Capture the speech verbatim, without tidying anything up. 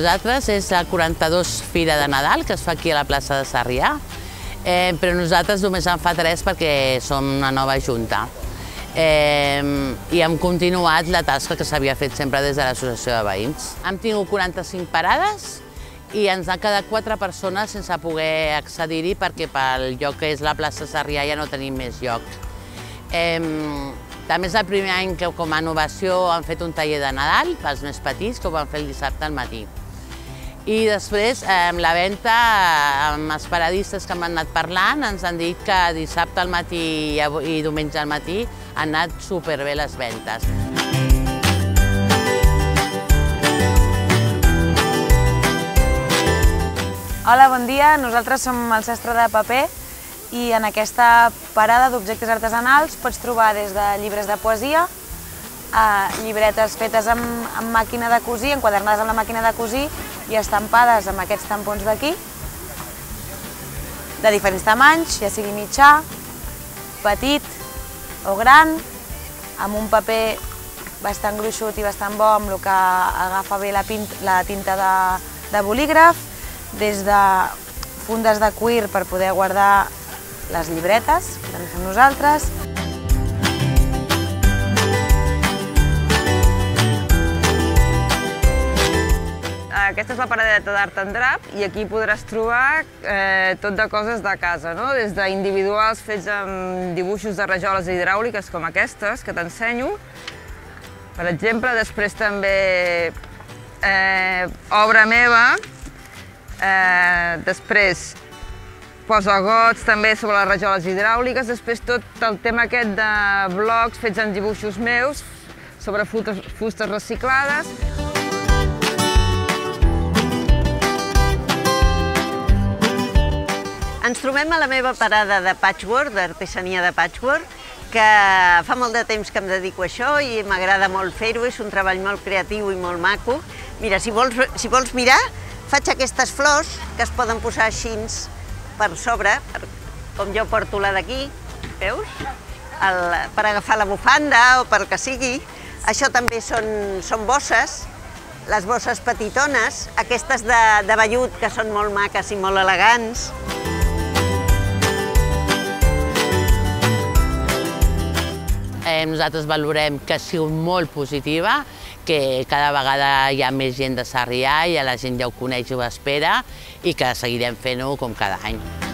nosaltres és la quaranta-dos Fira de Nadal, que es fa aquí a la plaça de Sarrià, eh, però nosaltres només en fa tres perquè som una nova junta. Eh, I hem continuat la tasca que s'havia fet sempre des de l'associació de veïns. Hem tingut quaranta-cinc parades i ens han quedat quatre persones sense poder accedir-hi perquè pel lloc que és la plaça Sarrià ja no tenim més lloc. Eh, també és el primer any que com a innovació han fet un taller de Nadal pels més petits, que ho van fer el dissabte al matí. I després, amb la venda, amb els paradistes que m'han anat parlant, ens han dit que dissabte al matí i diumenge al matí han anat superbé les ventes. Hola, bon dia. Nosaltres som el Sastre de Paper i en aquesta parada d'objectes artesanals pots trobar des de llibres de poesia a llibretes fetes amb, amb màquina de cosir, enquadernades amb la màquina de cosir i estampades amb aquests tampons d'aquí, de diferents tamanys, ja sigui mitjà, petit o gran, amb un paper bastant gruixut i bastant bo, amb el que agafa bé la, la tinta de, de bolígraf, des de fundes de cuir per poder guardar les llibretes, que també fem nosaltres. Aquesta és la paradeta d'Art and Drap i aquí podràs trobar eh, tot de coses de casa, no? Des d'individuals fets amb dibuixos de rajoles hidràuliques com aquestes, que t'ensenyo. Per exemple, després també eh, obra meva, eh, després posa gots també sobre les rajoles hidràuliques, després tot el tema aquest de blocs fets amb dibuixos meus sobre fustes, fustes reciclades. Ens trobem a la meva parada de patchwork, d'artesania de patchwork, que fa molt de temps que em dedico a això i m'agrada molt fer-ho, és un treball molt creatiu i molt maco. Mira, si vols, si vols mirar, faig aquestes flors que es poden posar així per sobre, per, com jo porto la d'aquí, veus? El, per agafar la bufanda o per que sigui. Això també són, són bosses, les bosses petitones, aquestes de, de vellut que són molt maques i molt elegants. Eh, nosaltres valorem que ha sigut molt positiva, que cada vegada hi ha més gent de Sarrià i la gent ja ho coneix i ho espera i que seguirem fent-ho com cada any.